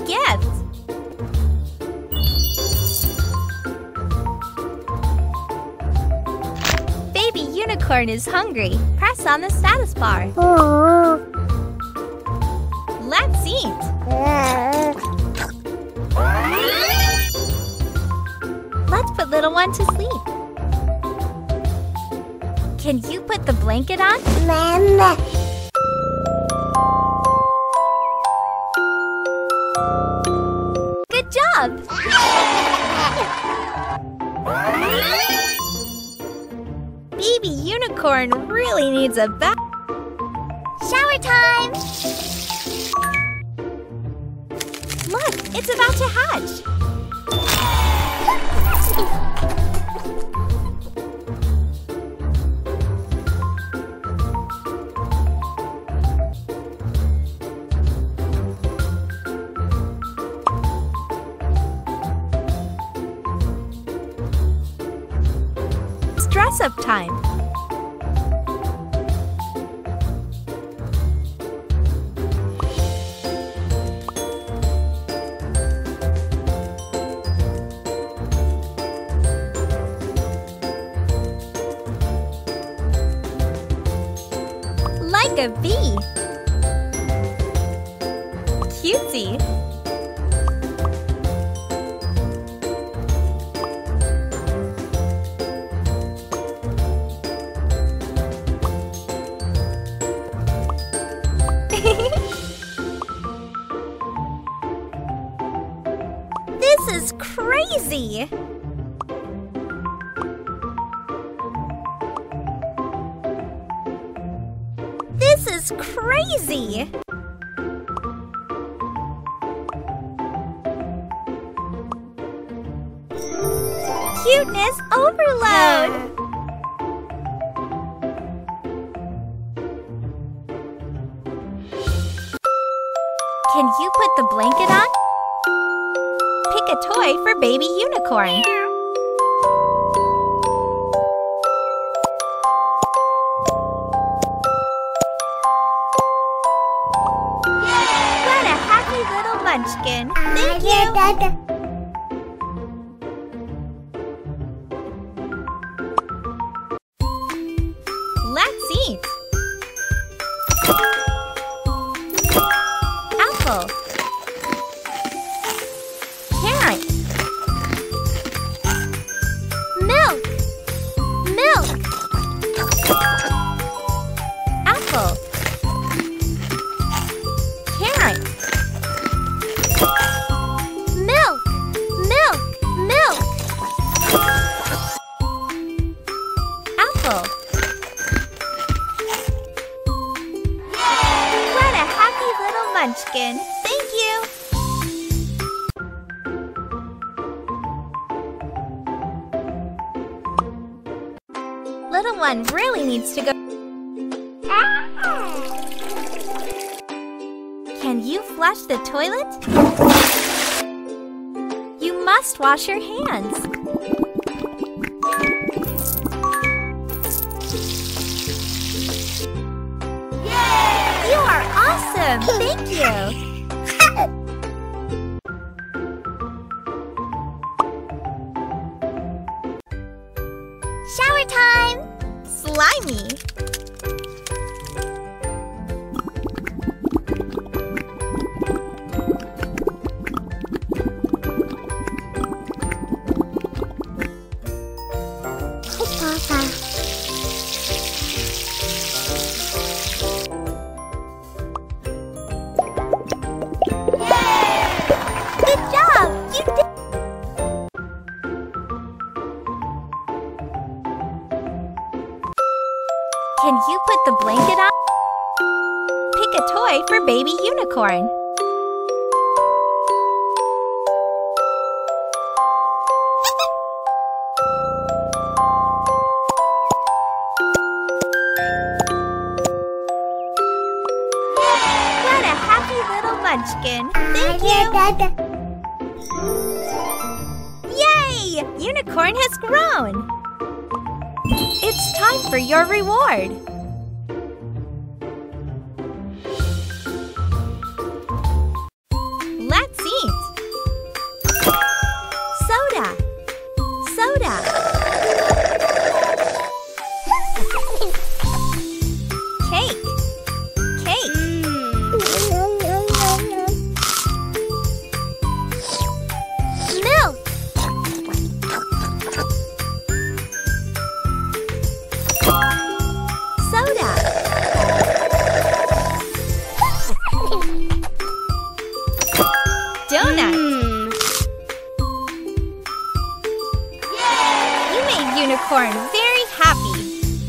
gift! Baby unicorn is hungry. Press on the status bar. Let's eat! Let's put little one to sleep. Can you put the blanket on? Mama. Good job! Baby unicorn really needs a bath. Shower time! Look, it's about to hatch. Dress-up time. Like a bee. Cutesy. This is crazy! This is crazy! Cuteness overload! Can you put the blanket on? Pick a toy for baby unicorn. What a happy little munchkin. Thank you. Let's eat. Apple. Carrot. Milk. Milk. Apple. Carrot. Milk. Milk. Milk. Apple. What a happy little munchkin. Thank you. Little one really needs to go. Can you flush the toilet? You must wash your hands. You are awesome! Thank you! Shower time! Slimy! Papa. Good job! You did. Can you put the blanket on? Pick a toy for baby unicorn. What a happy little munchkin. Thank you. Yay! Unicorn has grown. It's time for your reward. Let's eat. Unicorn very happy.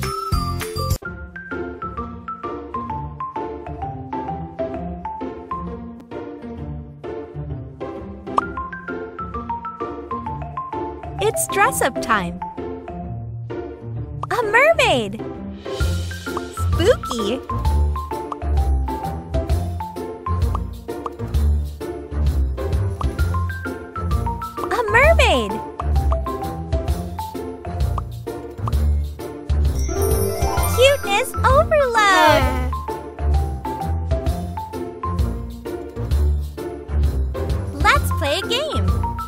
It's dress-up time. A mermaid! Spooky! A mermaid! Cuteness overload! Let's play a game.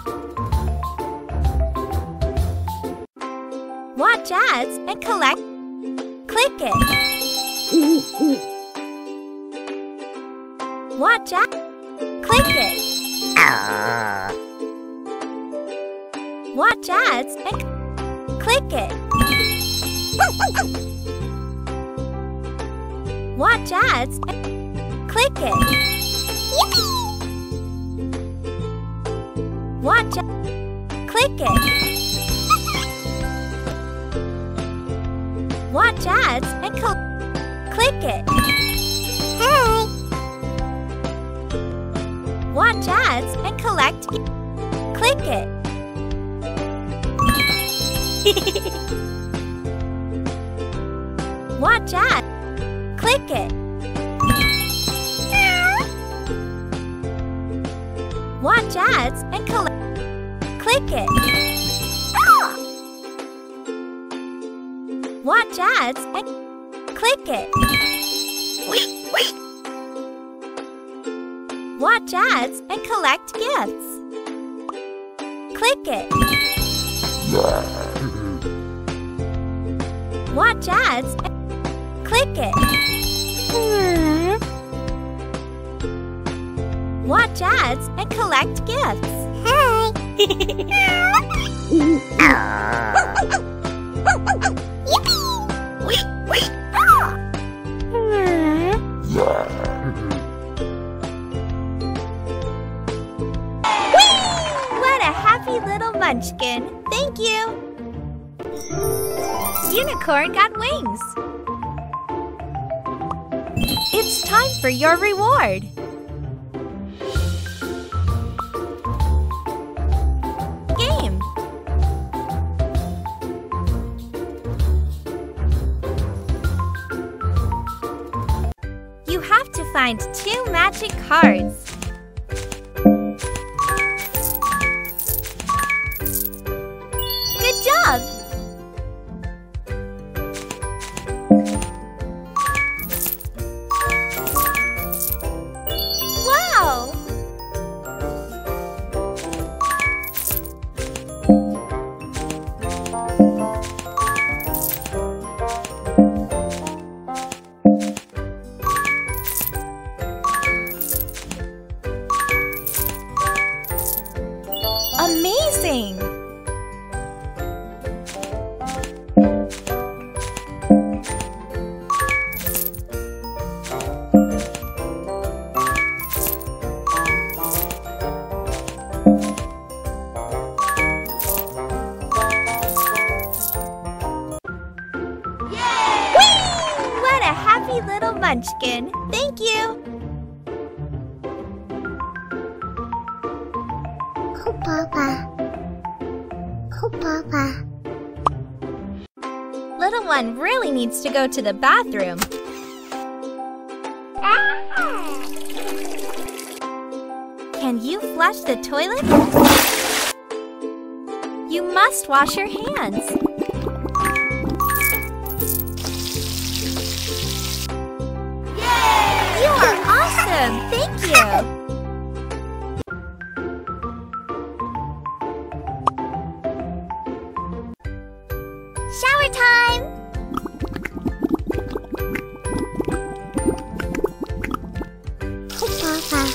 Watch ads and collect. Click it. Watch ads. Click it. Watch ads and click it. Watch ads and click it. Watch click it. Watch ads and click it. Hi. Watch ads and collect. Click it. Watch ads. Click it. Watch ads and click it. Watch ads and click it. Watch ads and collect gifts. Click it. Watch ads and click it. Watch ads and collect gifts. Hi. What a happy little munchkin. Thank you. Unicorn got wings. It's time for your reward. Game. You have to find 2 magic cards. Good job! Wow! Amazing! What a happy little munchkin! Thank you! Oh, Papa. Oh, Papa. Little one really needs to go to the bathroom. Can you flush the toilet? You must wash your hands. You are awesome! Thank you! Shower time! Oh, Papa.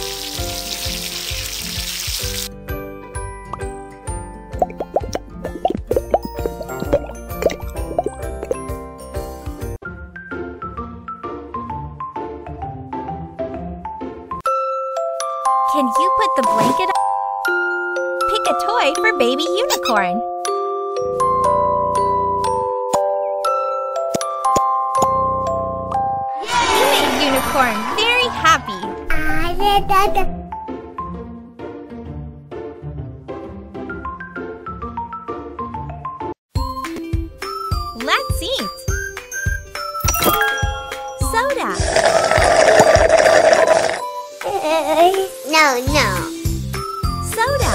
Can you put the blanket on? Pick a toy for baby unicorn. Unicorn very happy. Let's eat. Soda. No, no. Soda.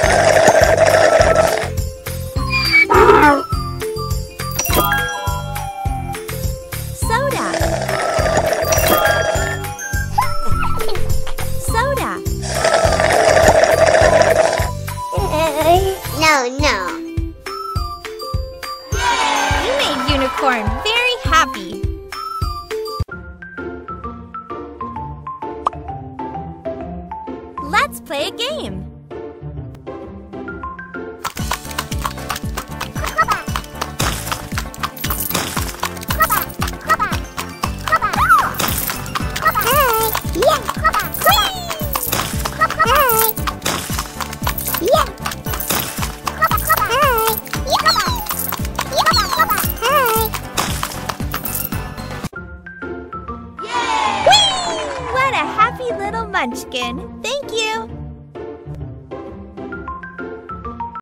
Soda. Soda. No, no. You made Unicorn very happy. Let's play a game. What a happy little munchkin. Thank you.